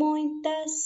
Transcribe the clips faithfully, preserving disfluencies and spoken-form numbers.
muitas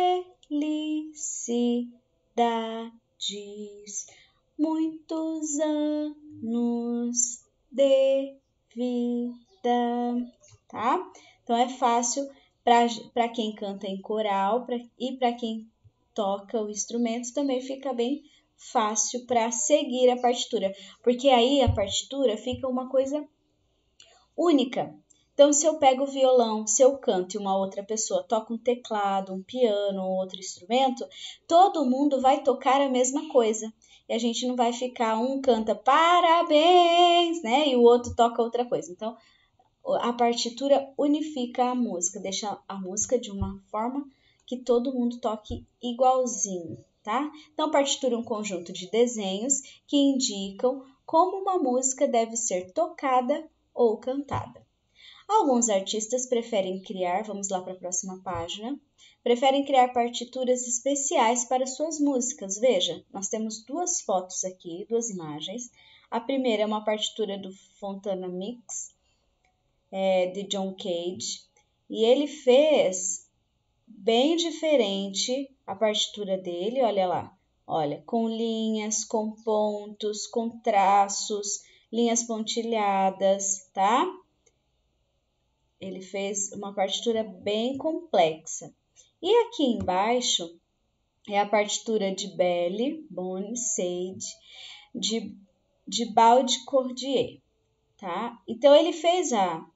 felicidades, muitos anos de vida, tá? Então é fácil para quem canta em coral pra, e para quem toca o instrumento também fica bem fácil para seguir a partitura, porque aí a partitura fica uma coisa única. Então, se eu pego o violão, se eu canto e uma outra pessoa toca um teclado, um piano ou outro instrumento, todo mundo vai tocar a mesma coisa. E a gente não vai ficar, um canta parabéns, né? E o outro toca outra coisa. Então, a partitura unifica a música, deixa a música de uma forma que todo mundo toque igualzinho, tá? Então, a partitura é um conjunto de desenhos que indicam como uma música deve ser tocada ou cantada. Alguns artistas preferem criar, vamos lá para a próxima página, preferem criar partituras especiais para suas músicas. Veja, nós temos duas fotos aqui, duas imagens. A primeira é uma partitura do Fontana Mix, é, de John Cage, e ele fez bem diferente a partitura dele, olha lá, olha, com linhas, com pontos, com traços, linhas pontilhadas, tá? Ele fez uma partitura bem complexa. E aqui embaixo é a partitura de Belle, Bonne, Sade, de, de Baldi-Cordier, tá? Então, ele fez a,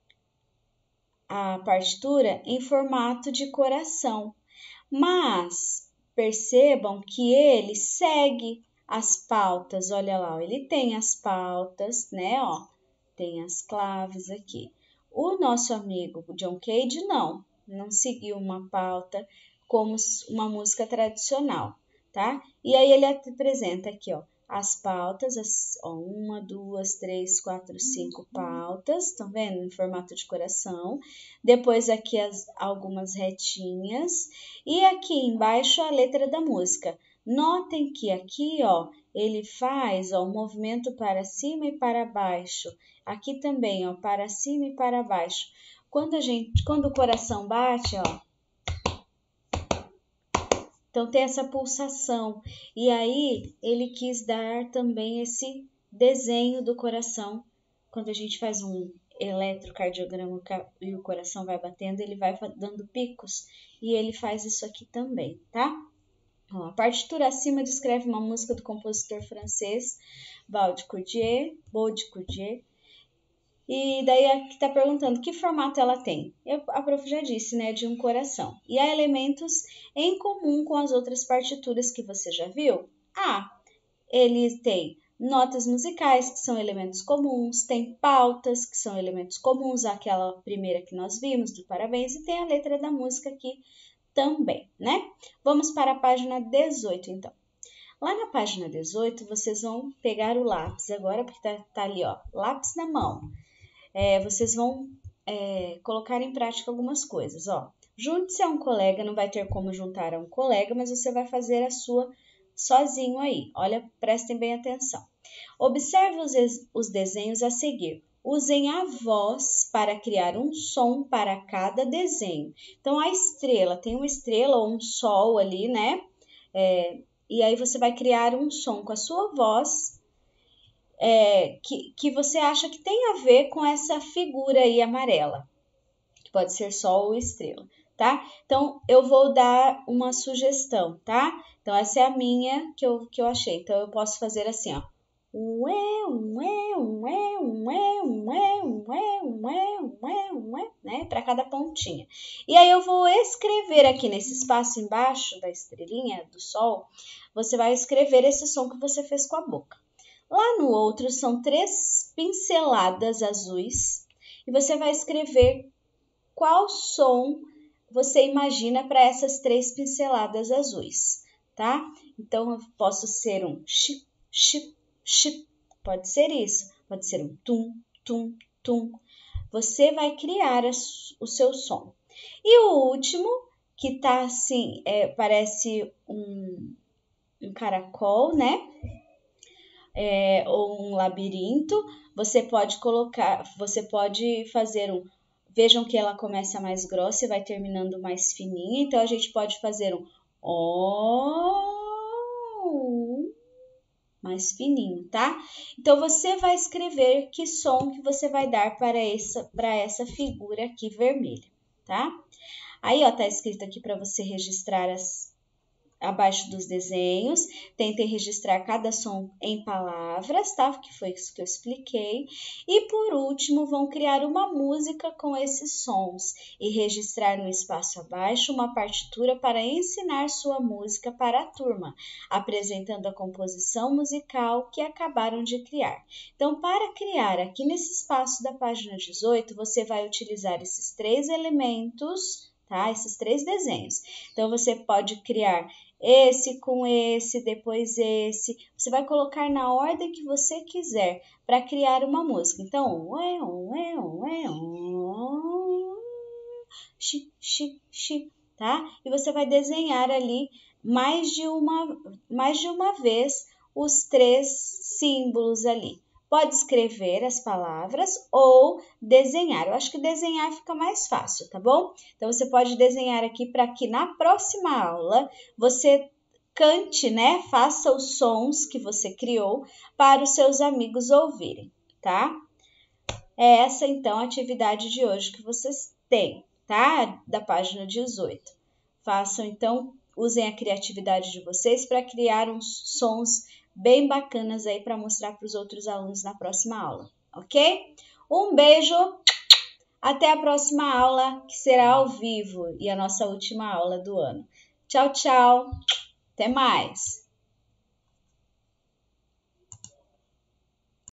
a partitura em formato de coração, mas percebam que ele segue as pautas, olha lá, ele tem as pautas, né, ó, tem as claves aqui. O nosso amigo John Cage não, não seguiu uma pauta como uma música tradicional, tá? E aí ele apresenta aqui, ó, as pautas, as, ó, uma, duas, três, quatro, cinco pautas, estão vendo? Em formato de coração. Depois aqui as, algumas retinhas e aqui embaixo a letra da música. Notem que aqui, ó, ele faz ó, um movimento para cima e para baixo. Aqui também, ó, para cima e para baixo. Quando a gente, quando o coração bate, ó, então tem essa pulsação. E aí ele quis dar também esse desenho do coração. Quando a gente faz um eletrocardiograma e o coração vai batendo, ele vai dando picos. E ele faz isso aqui também, tá? Ó, a partitura acima descreve uma música do compositor francês Baldi-Cordier, Baldi-Cordier. E daí aqui está perguntando que formato ela tem. Eu, a prof já disse, né, de um coração. E há elementos em comum com as outras partituras que você já viu? Ah, ele tem notas musicais, que são elementos comuns, tem pautas, que são elementos comuns, aquela primeira que nós vimos, do parabéns, e tem a letra da música aqui também, né? Vamos para a página dezoito, então. Lá na página dezoito, vocês vão pegar o lápis agora, porque tá, tá ali, ó, lápis na mão. É, vocês vão é, colocar em prática algumas coisas, ó. Junte-se a um colega, não vai ter como juntar a um colega, mas você vai fazer a sua sozinho aí. Olha, prestem bem atenção. Observe os, os desenhos a seguir. Usem a voz para criar um som para cada desenho. Então, a estrela, tem uma estrela ou um sol ali, né? É, e aí você vai criar um som com a sua voz, É, que, que você acha que tem a ver com essa figura aí amarela, que pode ser sol ou estrela, tá? Então, eu vou dar uma sugestão, tá? Então, essa é a minha que eu, que eu achei. Então, eu posso fazer assim, ó. Ué, ué, ué, ué, ué, ué, ué, ué, ué, né? Para cada pontinha. E aí, eu vou escrever aqui nesse espaço embaixo da estrelinha, do sol, você vai escrever esse som que você fez com a boca. Lá no outro são três pinceladas azuis e você vai escrever qual som você imagina para essas três pinceladas azuis, tá? Então, eu posso ser um chip, chip, chip, pode ser isso, pode ser um tum, tum, tum. Você vai criar o seu som. E o último, que tá assim, é, parece um, um caracol, né? É, ou um labirinto, você pode colocar, você pode fazer um vejam que ela começa mais grossa e vai terminando mais fininha, então a gente pode fazer um O mais fininho, tá? Então você vai escrever que som que você vai dar para essa, para essa figura aqui vermelha, tá? Aí, ó, tá escrito aqui para você registrar as abaixo dos desenhos, tentem registrar cada som em palavras, tá? Que foi isso que eu expliquei. E por último, vão criar uma música com esses sons e registrar no espaço abaixo uma partitura para ensinar sua música para a turma, apresentando a composição musical que acabaram de criar. Então, para criar aqui nesse espaço da página dezoito, você vai utilizar esses três elementos, tá? Esses três desenhos. Então, você pode criar esse com esse, depois esse. Você vai colocar na ordem que você quiser para criar uma música. Então, ué, ué, ué, ué, xi, xi, xi, tá? E você vai desenhar ali mais de uma, mais de uma vez os três símbolos ali. Pode escrever as palavras ou desenhar. Eu acho que desenhar fica mais fácil, tá bom? Então, você pode desenhar aqui para que na próxima aula você cante, né? Faça os sons que você criou para os seus amigos ouvirem, tá? É essa, então, a atividade de hoje que vocês têm, tá? Da página dezoito. Façam, então, usem a criatividade de vocês para criar uns sons bem bacanas aí para mostrar para os outros alunos na próxima aula, ok? Um beijo, até a próxima aula, que será ao vivo e a nossa última aula do ano. Tchau, tchau, até mais!